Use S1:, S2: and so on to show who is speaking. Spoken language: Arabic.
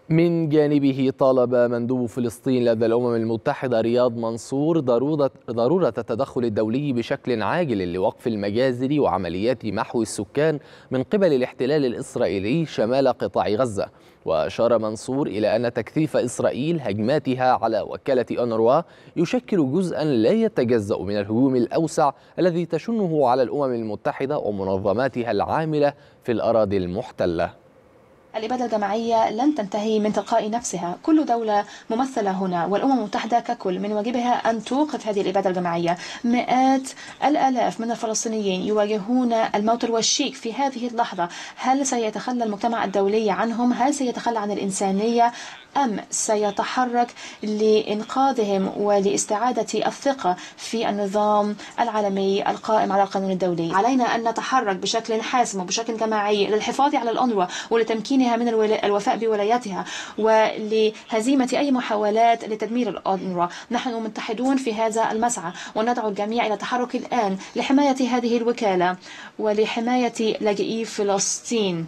S1: من جانبه طالب مندوب فلسطين لدى الأمم المتحدة رياض منصور ضرورة التدخل الدولي بشكل عاجل لوقف المجازر وعمليات محو السكان من قبل الاحتلال الإسرائيلي شمال قطاع غزة. وأشار منصور إلى أن تكثيف إسرائيل هجماتها على وكالة أونروا يشكل جزءا لا يتجزأ من الهجوم الأوسع الذي تشنه على الأمم المتحدة ومنظماتها العاملة في الأراضي المحتلة.
S2: الإبادة الجماعية لن تنتهي من تلقاء نفسها. كل دولة ممثلة هنا والأمم المتحدة ككل من واجبها أن توقف هذه الإبادة الجماعية. مئات الآلاف من الفلسطينيين يواجهون الموت الوشيك في هذه اللحظة. هل سيتخلى المجتمع الدولي عنهم؟ هل سيتخلى عن الإنسانية؟ أم سيتحرك لإنقاذهم ولاستعادة الثقة في النظام العالمي القائم على القانون الدولي؟ علينا أن نتحرك بشكل حاسم وبشكل جماعي للحفاظ على الأونروا ولتمكينها من الوفاء بولاياتها ولهزيمة أي محاولات لتدمير الأونروا. نحن متحدون في هذا المسعى وندعو الجميع إلى التحرك الآن لحماية هذه الوكالة ولحماية لاجئي فلسطين.